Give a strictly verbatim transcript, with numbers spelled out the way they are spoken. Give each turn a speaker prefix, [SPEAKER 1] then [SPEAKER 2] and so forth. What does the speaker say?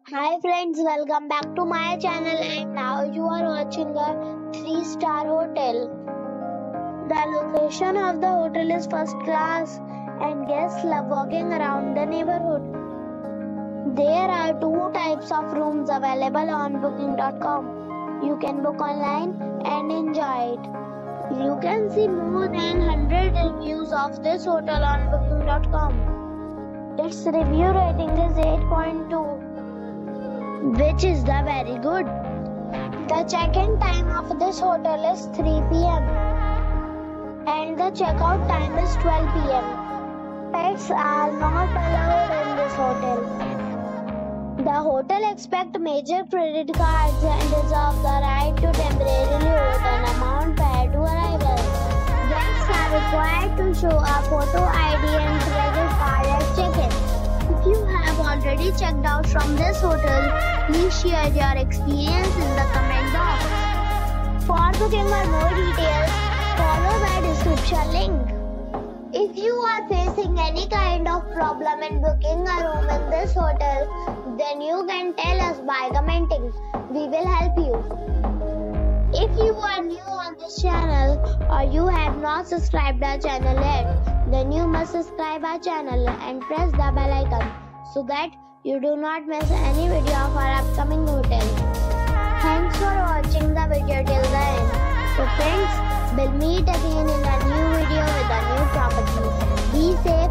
[SPEAKER 1] Hi friends, welcome back to my channel and now you are watching a three star hotel. The location of the hotel is first class and guests love walking around the neighborhood. There are two types of rooms available on booking dot com. You can book online and enjoy it. You can see more than one hundred reviews of this hotel on booking dot com. Its review rating is eight point two. Which is the very good. The check-in time of this hotel is three p m and the check-out time is twelve p m Pets are not allowed in this hotel. The hotel accepts major credit cards and reserves the right to temporarily hold an amount prior to arrival. Guests are required to show a photo I D and credit card at check-in. If you have already checked out from this hotel, please share your experience in the comment box. For booking or more details, follow the description link. If you are facing any kind of problem in booking a room in this hotel, then you can tell us by commenting. We will help you. If you are new on this channel or you have not subscribed our channel yet, then you must subscribe our channel and press the bell icon so that you do not miss any video of our upcoming hotel. Thanks for watching the video till the end. So friends, we'll meet again in a new video with a new property. Be safe.